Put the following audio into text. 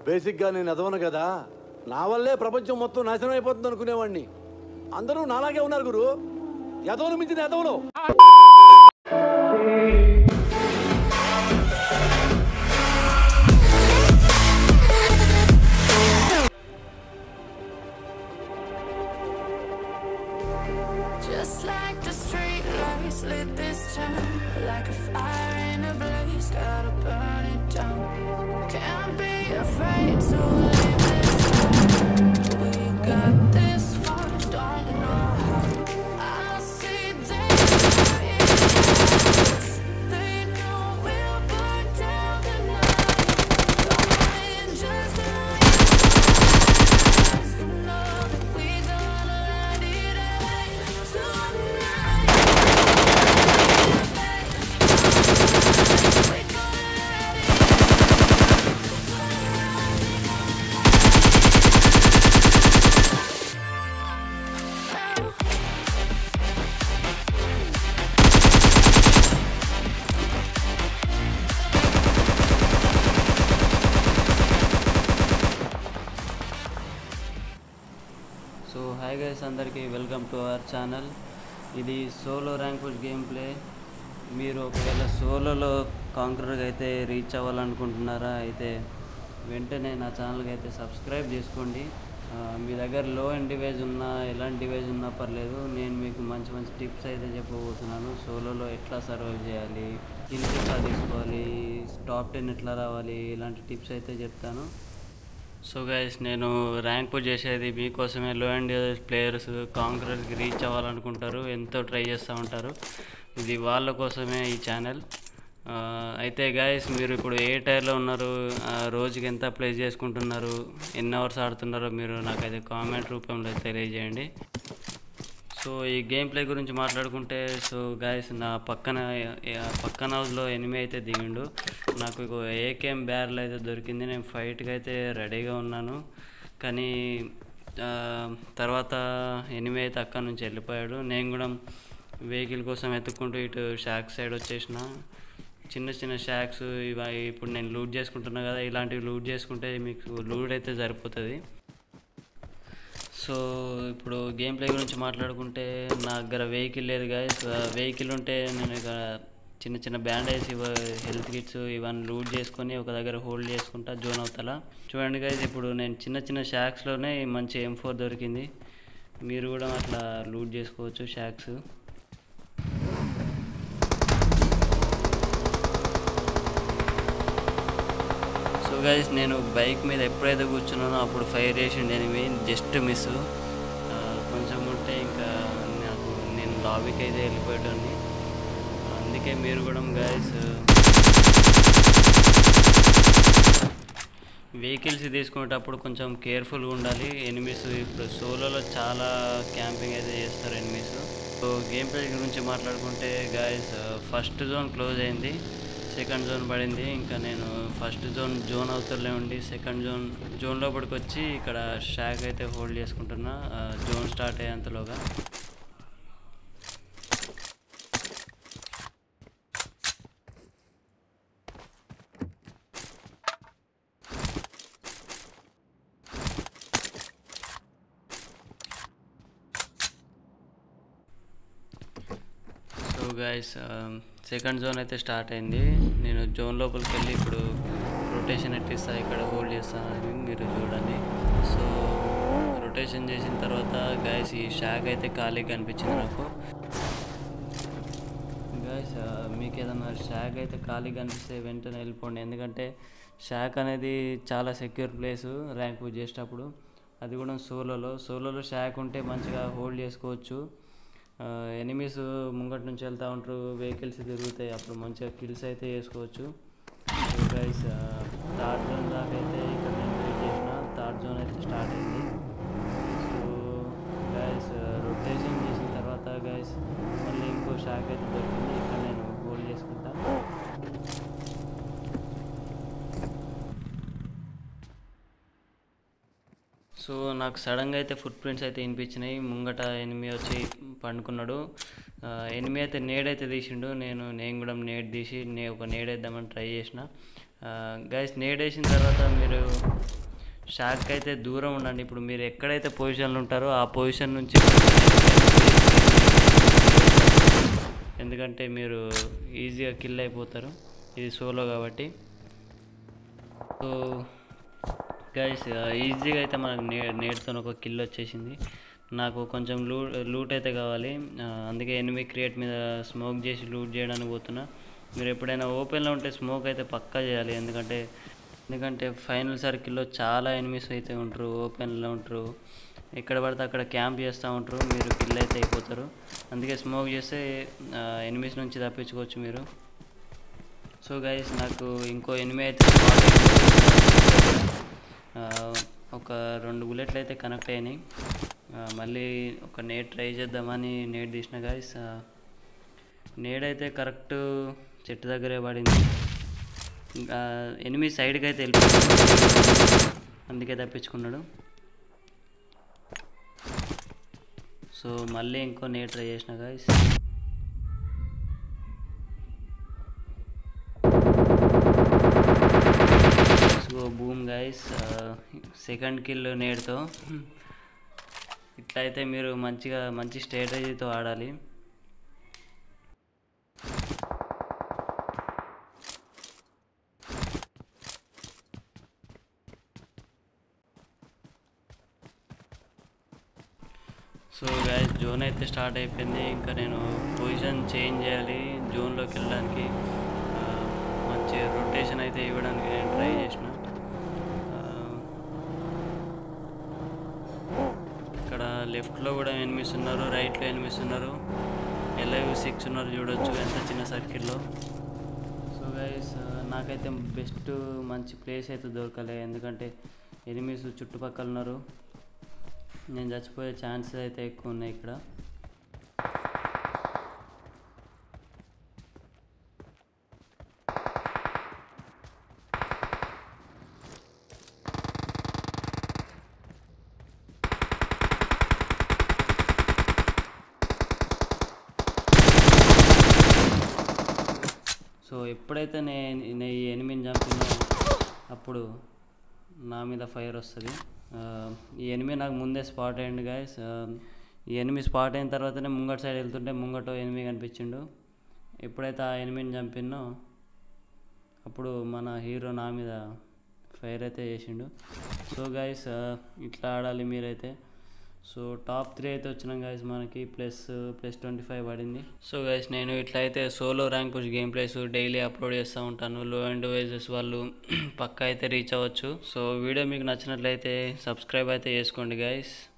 బేసిక్గా నేను ఎదవను కదా, నా వల్లే ప్రపంచం మొత్తం నాశనం అయిపోతుంది అనుకునేవాడిని. అందరూ నాలాగే ఉన్నారు గురు, ఎదవను మించిన ఎదవలు. Just like the street lights lit this town, like a fire in a blaze, gotta burn it down. Can't be afraid to leave this town. We got this far, don't know how. I see danger in us. They know we'll burn down the night. Going just like us. You know that we gonna light it up tonight. We gonna light it up. So hi guys, అందరికీ welcome to our channel. ఇది solo rank push game play. మీరు ఒకవేళ సోలోలో కాంకరర్గా అయితే reach అవ్వాలనుకుంటున్నారా, అయితే వెంటనే నా ఛానల్కి అయితే సబ్స్క్రైబ్ చేసుకోండి. మీ దగ్గర లో ఎండ్ డివైస్ ఉన్నా, ఎలాంటి డివైస్ ఉన్నా పర్లేదు, నేను మీకు మంచి మంచి టిప్స్ అయితే చెప్పబోతున్నాను. సోలోలో ఎట్లా సర్వైవ్ చేయాలి, కిల్స్ ఎట్లా తీసుకోవాలి, టాప్ 10 ఎట్లా రావాలి, ఇలాంటి టిప్స్ అయితే చెప్తాను. సో గైస్, నేను ర్యాంక్ పుష్ చేసేది మీకోసమే. లో అండ్ ప్లేయర్స్ కాంకరర్కి రీచ్ అవ్వాలనుకుంటారు, ఎంతో ట్రై చేస్తూ ఉంటారు. ఇది వాళ్ళ కోసమే ఈ ఛానల్. అయితే గైస్, మీరు ఇప్పుడు ఏ టైర్లో ఉన్నారు, రోజుకి ఎంత ప్లే చేసుకుంటున్నారు, ఎన్ని అవర్స్ ఆడుతున్నారో మీరు నాకైతే కామెంట్ రూపంలో తెలియజేయండి. సో ఈ గేమ్ ప్లే గురించి మాట్లాడుకుంటే, సో గైస్, నా పక్కన హౌస్లో ఎనిమి అయితే దిగిండు. నాకు ఏకేఎం బ్యారెల్ అయితే దొరికింది. నేను ఫైట్కి అయితే రెడీగా ఉన్నాను, కానీ తర్వాత ఎనిమి అయితే అక్కడి నుంచి వెళ్ళిపోయాడు. నేను కూడా వెహికల్ కోసం ఎత్తుక్కుంటూ ఇటు షాక్ సైడ్ వచ్చేసిన. చిన్న చిన్న షాక్స్ ఇవి ఇప్పుడు నేను లూట్ చేసుకుంటున్నా కదా, ఇలాంటివి లూట్ చేసుకుంటే మీకు లూట్ అయితే సరిపోతుంది. సో ఇప్పుడు గేమ్ ప్లే గురించి మాట్లాడుకుంటే, నా దగ్గర వెహికల్ లేదు గాయస్. వెహికల్ ఉంటే నేను ఇక చిన్న చిన్న బ్యాండేజ్, హెల్త్ కిట్స్ ఇవన్నీ లూట్ చేసుకొని ఒక దగ్గర హోల్డ్ చేసుకుంటా జోన్ అవుతా. చూడండి గాయస్, ఇప్పుడు నేను చిన్న చిన్న షాక్స్లోనే మంచి M4 దొరికింది. మీరు కూడా అట్లా లూట్ చేసుకోవచ్చు షాక్స్. సో గైస్, నేను బైక్ మీద ఎప్పుడైతే కూర్చున్నానో అప్పుడు ఫైర్ చేసిండు ఎనిమి, జస్ట్ మిస్. కొంచెం ఉంటే ఇంకా నేను లాబీకి అయితే వెళ్ళిపోయాను. అందుకే మీరు కూడా గైస్ వెహికల్స్ తీసుకునేటప్పుడు కొంచెం కేర్ఫుల్గా ఉండాలి. ఎనిమిస్ ఇప్పుడు సోలోలో చాలా క్యాంపింగ్ అయితే చేస్తారు ఎనిమిస్. సో గేమ్ ప్లే గురించి మాట్లాడుకుంటే గైస్, ఫస్ట్ జోన్ క్లోజ్ అయింది, సెకండ్ జోన్ పడింది. ఇంకా నేను ఫస్ట్ జోన్ అవుతూనే ఉండి సెకండ్ జోన్ లోపలికి వచ్చి ఇక్కడ షాక్ అయితే హోల్డ్ చేసుకుంటున్నా, జోన్ స్టార్ట్ అయ్యేంతలోగా. సో గైస్, సెకండ్ జోన్ అయితే స్టార్ట్ అయింది. నేను జోన్ లోపలికి వెళ్ళి ఇప్పుడు రొటేషన్ ఎట్టిస్తా, ఇక్కడ హోల్డ్ చేస్తానని మీరు చూడండి. సో రొటేషన్ చేసిన తర్వాత గైస్, ఈ షాక్ అయితే ఖాళీగా కనిపించింది నాకు. గైస్, మీకు ఏదైనా షాక్ అయితే ఖాళీగా కనిపిస్తే వెంటనే వెళ్ళిపోండి, ఎందుకంటే షాక్ అనేది చాలా సెక్యూర్ ప్లేసు ర్యాంక్ పుష్ చేసేటప్పుడు. అది కూడా సోలోలో షాక్ ఉంటే మంచిగా హోల్డ్ చేసుకోవచ్చు. ఎనిమీస్ ముంగటి నుంచి వెళ్తూ ఉంటారు, వెహికల్స్ తిరుగుతాయి, అప్పుడు మంచిగా కిల్స్ అయితే చేసుకోవచ్చు. సో గైస్, థర్డ్ జోన్ దాకా అయితే ఇక్కడ నేను వెయిట్ చేసిన. థర్డ్ జోన్ అయితే స్టార్ట్ అయింది. సో గైస్, రొటేషన్ చేసిన తర్వాత గైస్ మళ్ళీ ఇంకో షాక్ అయితే దొరికింది, ఇక్కడ నేను హోల్డ్ చేసుకుంటా. సో నాకు సడన్గా అయితే ఫుట్ ప్రింట్స్ అయితే వినిపించినాయి. ముంగట ఎనిమి వచ్చి పండుకున్నాడు. ఎనిమి అయితే నేడైతే తీసిండు. నేను కూడా నేడ్ తీసి ఒక నేడ్ వేద్దామని ట్రై చేసిన. గైస్ నేడ్ వేసిన తర్వాత మీరు షాక్ అయితే దూరం ఉండండి. ఇప్పుడు మీరు ఎక్కడైతే పొజిషన్లో ఉంటారో ఆ పొజిషన్ నుంచి ఎందుకంటే మీరు ఈజీగా కిల్ అయిపోతారు, ఇది సోలో కాబట్టి. సో గైస్ ఈజీగా అయితే మనకు నేడ్తో ఒక కిల్ వచ్చేసింది. నాకు కొంచెం లూట్ అయితే కావాలి, అందుకే ఎనిమి క్రియేట్ మీద స్మోక్ చేసి లూట్ చేయడానికి పోతున్నా. మీరు ఎప్పుడైనా ఓపెన్లో ఉంటే స్మోక్ అయితే పక్కా చేయాలి, ఎందుకంటే ఫైనల్ సర్కిల్లో చాలా ఎనిమిస్ అయితే ఉంటారు, ఓపెన్లో ఉంటారు, ఎక్కడ పడితే అక్కడ క్యాంప్ చేస్తూ ఉంటారు, మీరు కిల్ అయితే అయిపోతారు. అందుకే స్మోక్ చేస్తే ఎనిమిస్ నుంచి తప్పించుకోవచ్చు మీరు. సో గైస్ నాకు ఇంకో ఎనిమి అయితే ఒక 2 బుల్లెట్లు అయితే కనెక్ట్ అయినాయి. మళ్ళీ ఒక నేడ్ ట్రై చేద్దామని నేడ్ తీసిన గైస్. నేడ్ అయితే కరెక్ట్ చెట్టు దగ్గరే పడింది. ఎనిమిది సైడ్కి అయితే వెళ్ళిపోయాడు, అందుకే తప్పించుకున్నాడు. సో మళ్ళీ ఇంకో నేడ్ ట్రై చేసిన guys. Boom guys, second kill నేడ్తో. ఇట్లయితే మీరు మంచి స్ట్రాటజీతో ఆడాలి. సో గైస్ జోన్ అయితే స్టార్ట్ అయిపోయింది. ఇంకా నేను పొజిషన్ చేంజ్ చేయాలి జోన్లోకి వెళ్ళడానికి. మంచి రొటేషన్ అయితే ఇవ్వడానికి నేను ట్రై చేసిన. ఇక్కడ లెఫ్ట్లో కూడా ఎనిమిస్ ఉన్నారు, రైట్లో ఎనిమిస్ ఉన్నారు, LIV 6 ఉన్నారు, చూడొచ్చు ఎంత చిన్న సర్కిల్లో. సో గైస్ నాకైతే బెస్ట్ మంచి ప్లేస్ అయితే దొరకలే, ఎందుకంటే ఎనిమిస్ చుట్టుపక్కల ఉన్నారు, నేను చచ్చిపోయే ఛాన్సెస్ అయితే ఎక్కువ ఉన్నాయి ఇక్కడ. సో ఎప్పుడైతే నేను ఈ ఎనిమిని చంపినా అప్పుడు నా మీద ఫైర్ వస్తుంది. ఈ ఎనిమి నాకు ముందే స్పాట్ అయ్యిండు గైస్. ఈ ఎనిమి స్పాట్ అయిన తర్వాతనే ముంగట సైడ్ వెళ్తుంటే ముంగట ఎనిమి కనిపించిండు. ఎప్పుడైతే ఆ ఎనిమిని చంపినో అప్పుడు మన హీరో నా మీద ఫైర్ అయితే చేసిండు. సో గైస్ ఇట్లా ఆడాలి మీరైతే. సో టాప్ 3 అయితే వచ్చినాం గైస్, మనకి ప్లస్ 25 పడింది. సో గైస్ నేను ఇట్లయితే solo rank push game plays daily upload చేస్తూ ఉంటాను. లో అండ్ వైజెస్ వాళ్ళు పక్కా అయితే రీచ్ అవ్వచ్చు. సో వీడియో మీకు నచ్చినట్లయితే సబ్స్క్రైబ్ అయితే చేసుకోండి గైస్.